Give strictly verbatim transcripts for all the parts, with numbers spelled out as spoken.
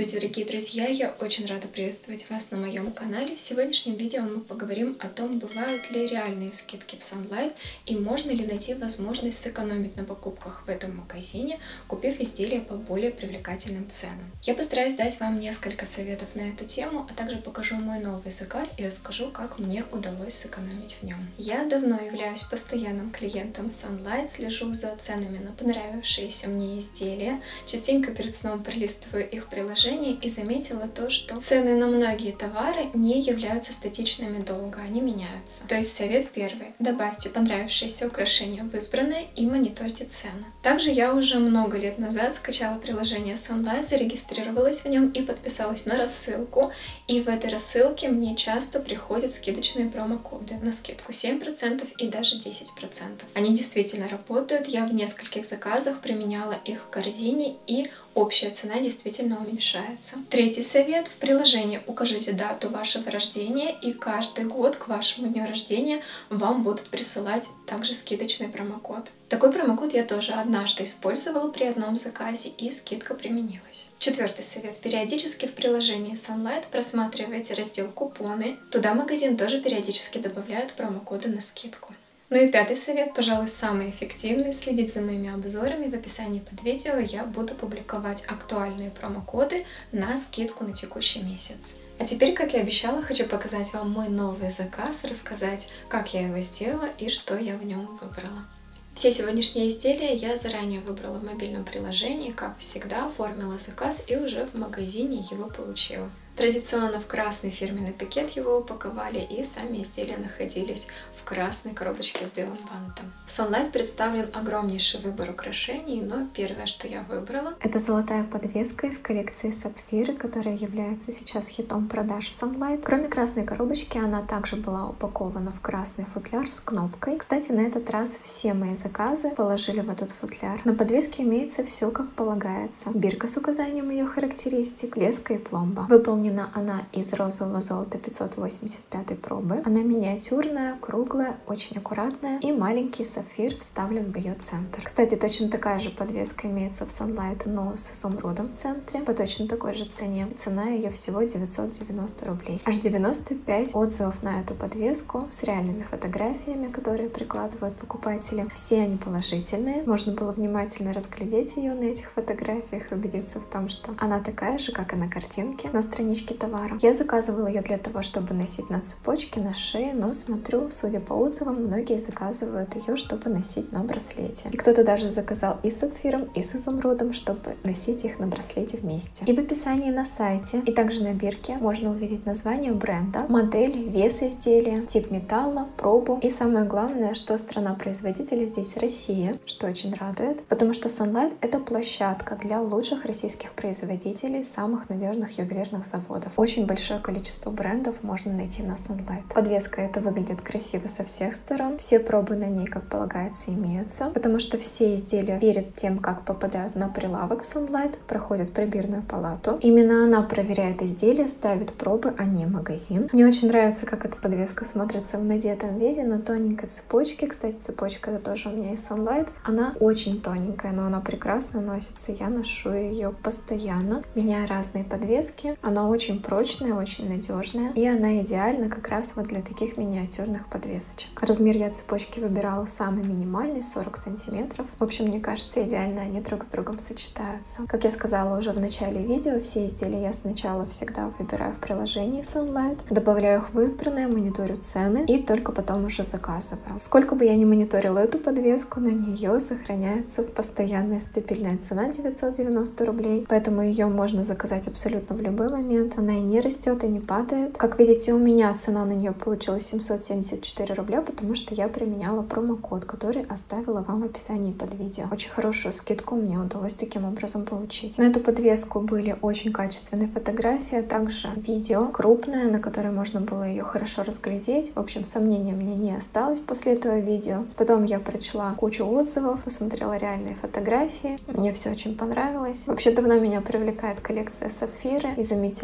Здравствуйте, дорогие друзья! Я очень рада приветствовать вас на моем канале. В сегодняшнем видео мы поговорим о том, бывают ли реальные скидки в Sunlight и можно ли найти возможность сэкономить на покупках в этом магазине, купив изделия по более привлекательным ценам. Я постараюсь дать вам несколько советов на эту тему, а также покажу мой новый заказ и расскажу, как мне удалось сэкономить в нем. Я давно являюсь постоянным клиентом Sunlight, слежу за ценами на понравившиеся мне изделия, частенько перед сном пролистываю их приложение и заметила то, что цены на многие товары не являются статичными долго, они меняются. То есть совет первый: добавьте понравившиеся украшения в избранное и мониторьте цены. Также я уже много лет назад скачала приложение Sunlight, зарегистрировалась в нем и подписалась на рассылку, и в этой рассылке мне часто приходят скидочные промокоды на скидку семь процентов и даже десять процентов. Они действительно работают, я в нескольких заказах применяла их в корзине, и общая цена действительно уменьшается. Третий совет: в приложении укажите дату вашего рождения, и каждый год к вашему дню рождения вам будут присылать также скидочный промокод. Такой промокод я тоже однажды использовала при одном заказе, и скидка применилась. Четвертый совет: периодически в приложении Sunlight просматривайте раздел «Купоны». Туда магазин тоже периодически добавляет промокоды на скидку. Ну и пятый совет, пожалуй, самый эффективный: следить за моими обзорами. В описании под видео я буду публиковать актуальные промокоды на скидку на текущий месяц. А теперь, как и обещала, хочу показать вам мой новый заказ, рассказать, как я его сделала и что я в нем выбрала. Все сегодняшние изделия я заранее выбрала в мобильном приложении, как всегда, оформила заказ и уже в магазине его получила. Традиционно в красный фирменный пакет его упаковали, и сами изделия находились в красной коробочке с белым бантом. В Sunlight представлен огромнейший выбор украшений, но первое, что я выбрала, это золотая подвеска из коллекции Сапфиры, которая является сейчас хитом продаж в Sunlight. Кроме красной коробочки, она также была упакована в красный футляр с кнопкой. Кстати, на этот раз все мои заказы положили в этот футляр. На подвеске имеется все как полагается: бирка с указанием ее характеристик, леска и пломба. Выполнена она из розового золота пятьсот восемьдесят пятой пробы. Она миниатюрная, круглая, очень аккуратная, и маленький сапфир вставлен в ее центр. Кстати, точно такая же подвеска имеется в Sunlight, но с изумрудом в центре по точно такой же цене. Цена ее всего девятьсот девяносто рублей. Аж девяносто пять отзывов на эту подвеску с реальными фотографиями, которые прикладывают покупатели. Все они положительные. Можно было внимательно разглядеть ее на этих фотографиях и убедиться в том, что она такая же, как и на картинке на страничке товара. Я заказывала ее для того, чтобы носить на цепочке, на шее, но смотрю, судя по отзывам, многие заказывают ее, чтобы носить на браслете. И кто-то даже заказал и с сапфиром, и с изумрудом, чтобы носить их на браслете вместе. И в описании на сайте, и также на бирке можно увидеть название бренда, модель, вес изделия, тип металла, пробу. И самое главное, что страна-производителя здесь Россия, что очень радует, потому что Sunlight — это площадка для лучших российских производителей, самых надежных ювелирных заводов. Очень большое количество брендов можно найти на Sunlight. Подвеска эта выглядит красиво со всех сторон. Все пробы на ней, как полагается, имеются, потому что все изделия перед тем, как попадают на прилавок в Sunlight, проходят пробирную палату. Именно она проверяет изделия, ставит пробы, а не магазин. Мне очень нравится, как эта подвеска смотрится в надетом виде на тоненькой цепочке. Кстати, цепочка это тоже у меня из Sunlight. Она очень тоненькая, но она прекрасно носится. Я ношу ее постоянно, меняя разные подвески. Она очень прочная, очень надежная, и она идеальна как раз вот для таких миниатюрных подвесочек. Размер я цепочки выбирала самый минимальный, сорок сантиметров. В общем, мне кажется, идеально они друг с другом сочетаются. Как я сказала уже в начале видео, все изделия я сначала всегда выбираю в приложении Sunlight, добавляю их в избранное, мониторю цены и только потом уже заказываю. Сколько бы я ни мониторила эту подвеску, на нее сохраняется постоянная стабильная цена девятьсот девяносто рублей, поэтому ее можно заказать абсолютно в любой момент. Она и не растет, и не падает. Как видите, у меня цена на нее получилась семьсот семьдесят четыре рубля, потому что я применяла промокод, который оставила вам в описании под видео. Очень хорошую скидку мне удалось таким образом получить. На эту подвеску были очень качественные фотографии, а также видео крупное, на которое можно было ее хорошо разглядеть. В общем, сомнений мне не осталось после этого видео. Потом я прочла кучу отзывов, посмотрела реальные фотографии. Мне все очень понравилось. Вообще, давно меня привлекает коллекция Сапфиры. Изумительная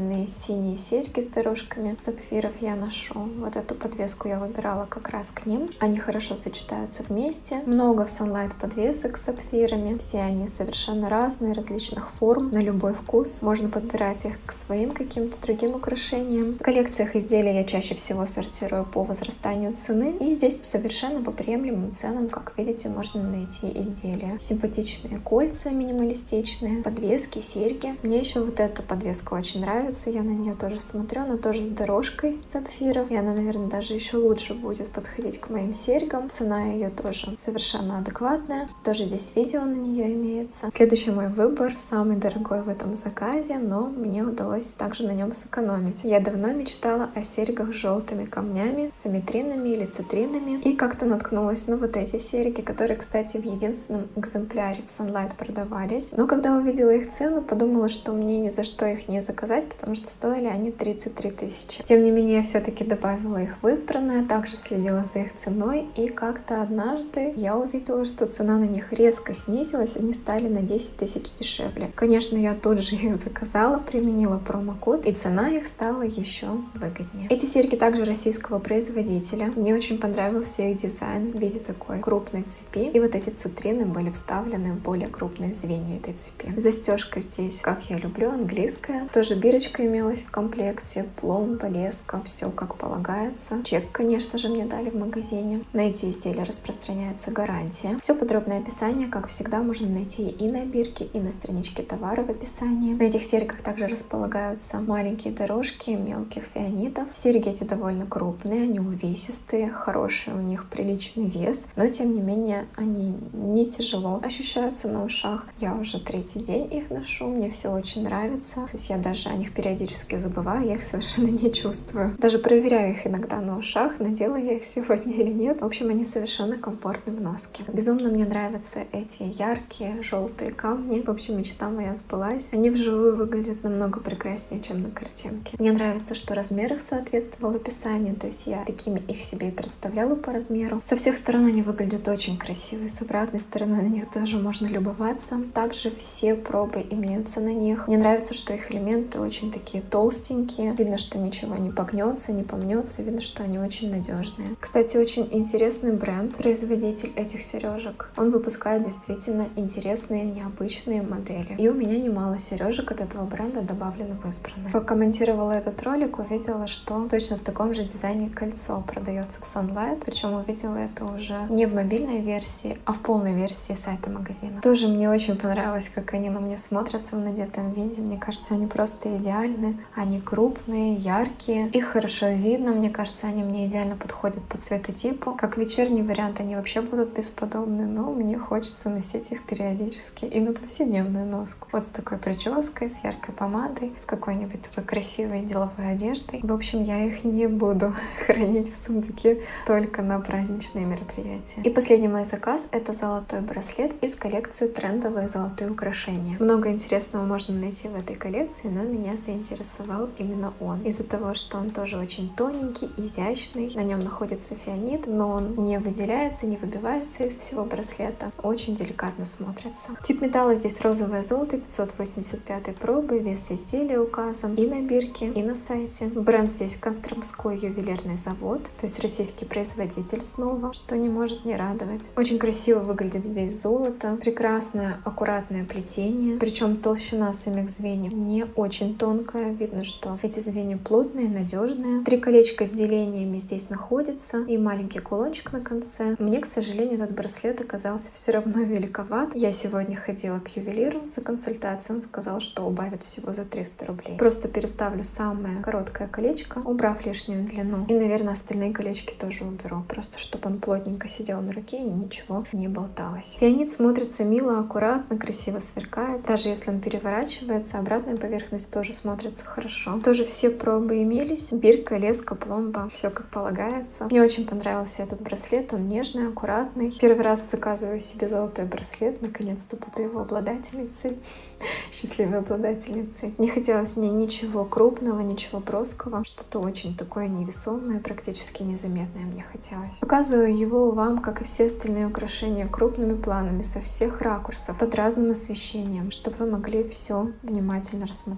длинные синие серьги с дорожками сапфиров я ношу. Вот эту подвеску я выбирала как раз к ним. Они хорошо сочетаются вместе. Много в Sunlight подвесок с сапфирами. Все они совершенно разные, различных форм, на любой вкус. Можно подбирать их к своим каким-то другим украшениям. В коллекциях изделий я чаще всего сортирую по возрастанию цены. И здесь совершенно по приемлемым ценам, как видите, можно найти изделия. Симпатичные кольца минималистичные, подвески, серьги. Мне еще вот эта подвеска очень нравится. Я на нее тоже смотрю. Она тоже с дорожкой сапфиров. И она, наверное, даже еще лучше будет подходить к моим серьгам. Цена ее тоже совершенно адекватная. Тоже здесь видео на нее имеется. Следующий мой выбор, самый дорогой в этом заказе, но мне удалось также на нем сэкономить. Я давно мечтала о серьгах с желтыми камнями, с аметринами или цитринами. И как-то наткнулась на вот эти серьги, которые, кстати, в единственном экземпляре в Sunlight продавались. Но когда увидела их цену, подумала, что мне ни за что их не заказать, потому что стоили они тридцать три тысячи. Тем не менее, я все-таки добавила их в избранное, также следила за их ценой, и как-то однажды я увидела, что цена на них резко снизилась, они стали на десять тысяч дешевле. Конечно, я тут же их заказала, применила промокод, и цена их стала еще выгоднее. Эти серьги также российского производителя. Мне очень понравился их дизайн в виде такой крупной цепи, и вот эти цитрины были вставлены в более крупные звенья этой цепи. Застежка здесь, как я люблю, английская. Тоже бирочка имелась в комплекте, пломба, леска, все как полагается. Чек, конечно же, мне дали в магазине. На эти изделия распространяется гарантия. Все подробное описание, как всегда, можно найти и на бирке, и на страничке товара в описании. На этих серьгах также располагаются маленькие дорожки мелких фианитов. Серьги эти довольно крупные, они увесистые, хороший у них приличный вес, но тем не менее они не тяжело ощущаются на ушах. Я уже третий день их ношу, мне все очень нравится. То есть я даже о них периодически забываю, я их совершенно не чувствую. Даже проверяю их иногда на ушах, надела я их сегодня или нет. В общем, они совершенно комфортны в носке. Безумно мне нравятся эти яркие желтые камни. В общем, мечта моя сбылась. Они вживую выглядят намного прекраснее, чем на картинке. Мне нравится, что размер их соответствовал описанию, то есть я такими их себе и представляла по размеру. Со всех сторон они выглядят очень красиво, с обратной стороны на них тоже можно любоваться. Также все пробы имеются на них. Мне нравится, что их элементы очень такие толстенькие. Видно, что ничего не погнется, не помнется. Видно, что они очень надежные. Кстати, очень интересный бренд, производитель этих сережек. Он выпускает действительно интересные, необычные модели. И у меня немало сережек от этого бренда добавлено в избранное. Пока монтировала этот ролик, увидела, что точно в таком же дизайне кольцо продается в Sunlight. Причем увидела это уже не в мобильной версии, а в полной версии сайта магазина. Тоже мне очень понравилось, как они на мне смотрятся в надетом виде. Мне кажется, они просто идеальны. Они крупные, яркие. Их хорошо видно. Мне кажется, они мне идеально подходят по цветотипу. Как вечерний вариант они вообще будут бесподобны, но мне хочется носить их периодически и на повседневную носку. Вот с такой прической, с яркой помадой, с какой-нибудь такой красивой деловой одеждой. В общем, я их не буду хранить в сундуке только на праздничные мероприятия. И последний мой заказ — это золотой браслет из коллекции «Трендовые золотые украшения». Много интересного можно найти в этой коллекции, но меня заинтересовал именно он. Из-за того, что он тоже очень тоненький, изящный, на нем находится фианит, но он не выделяется, не выбивается из всего браслета. Очень деликатно смотрится. Тип металла здесь розовое золото пятьсот восемьдесят пятой пробы, вес изделия указан и на бирке, и на сайте. Бренд здесь Костромской ювелирный завод, то есть российский производитель снова, что не может не радовать. Очень красиво выглядит здесь золото, прекрасное аккуратное плетение, причем толщина самих звеньев не очень тонкая, видно, что эти звенья плотные, надежные. Три колечка с делениями здесь находятся и маленький кулончик на конце. Мне, к сожалению, этот браслет оказался все равно великоват. Я сегодня ходила к ювелиру за консультацией, он сказал, что убавит всего за триста рублей. Просто переставлю самое короткое колечко, убрав лишнюю длину, и, наверное, остальные колечки тоже уберу, просто чтобы он плотненько сидел на руке и ничего не болталось. Фианит смотрится мило, аккуратно, красиво сверкает. Даже если он переворачивается, обратная поверхность тоже смотрится хорошо. Тоже все пробы имелись. Бирка, леска, пломба, все как полагается. Мне очень понравился этот браслет, он нежный, аккуратный. Первый раз заказываю себе золотой браслет, наконец-то буду его обладательницей. Счастливой обладательницей. Не хотелось мне ничего крупного, ничего броского, что-то очень такое невесомое, практически незаметное мне хотелось. Показываю его вам, как и все остальные украшения, крупными планами, со всех ракурсов, под разным освещением, чтобы вы могли все внимательно рассмотреть.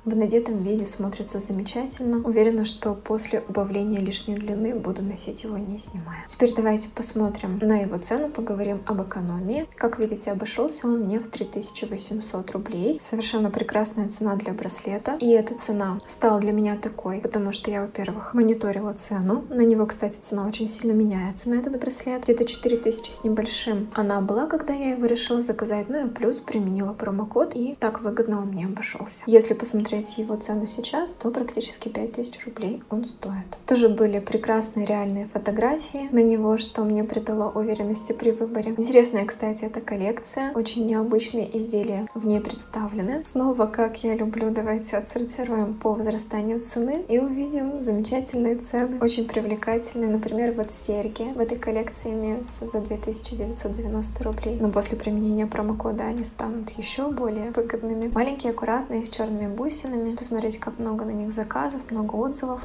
В надетом виде смотрится замечательно. Уверена, что после убавления лишней длины буду носить его не снимая. Теперь давайте посмотрим на его цену, поговорим об экономии. Как видите, обошелся он мне в три тысячи восемьсот рублей. Совершенно прекрасная цена для браслета. И эта цена стала для меня такой, потому что я, во-первых, мониторила цену. На него, кстати, цена очень сильно меняется на этот браслет. Где-то четыре тысячи с небольшим она была, когда я его решила заказать. Ну и плюс применила промокод, и так выгодно он мне обошелся. Если посмотреть его цену сейчас, то практически пять тысяч рублей он стоит. Тоже были прекрасные реальные фотографии на него, что мне придало уверенности при выборе. Интересная, кстати, эта коллекция. Очень необычные изделия в ней представлены. Снова, как я люблю, давайте отсортируем по возрастанию цены и увидим замечательные цены, очень привлекательные. Например, вот серьги в этой коллекции имеются за две тысячи девятьсот девяносто рублей, но после применения промокода они станут еще более выгодными. Маленькие, аккуратные, с черными бусинами. Посмотрите, как много на них заказов, много отзывов.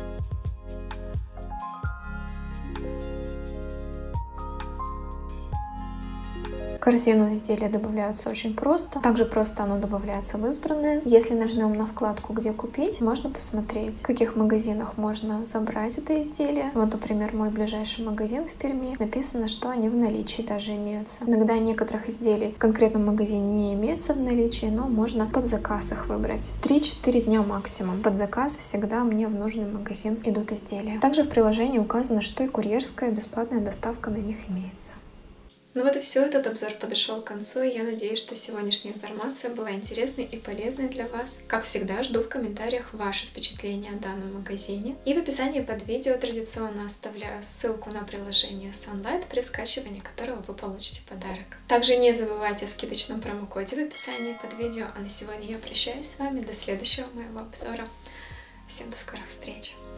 В корзину изделия добавляются очень просто. Также просто оно добавляется в избранное. Если нажмем на вкладку «Где купить», можно посмотреть, в каких магазинах можно забрать это изделие. Вот, например, мой ближайший магазин в Перми. Написано, что они в наличии даже имеются. Иногда некоторых изделий в конкретном магазине не имеется в наличии, но можно под заказ их выбрать. три-четыре дня максимум. Под заказ всегда мне в нужный магазин идут изделия. Также в приложении указано, что и курьерская бесплатная доставка на них имеется. Ну вот и все, этот обзор подошел к концу, и я надеюсь, что сегодняшняя информация была интересной и полезной для вас. Как всегда, жду в комментариях ваши впечатления о данном магазине. И в описании под видео традиционно оставляю ссылку на приложение Sunlight, при скачивании которого вы получите подарок. Также не забывайте о скидочном промокоде в описании под видео. А на сегодня я прощаюсь с вами до следующего моего обзора. Всем до скорых встреч!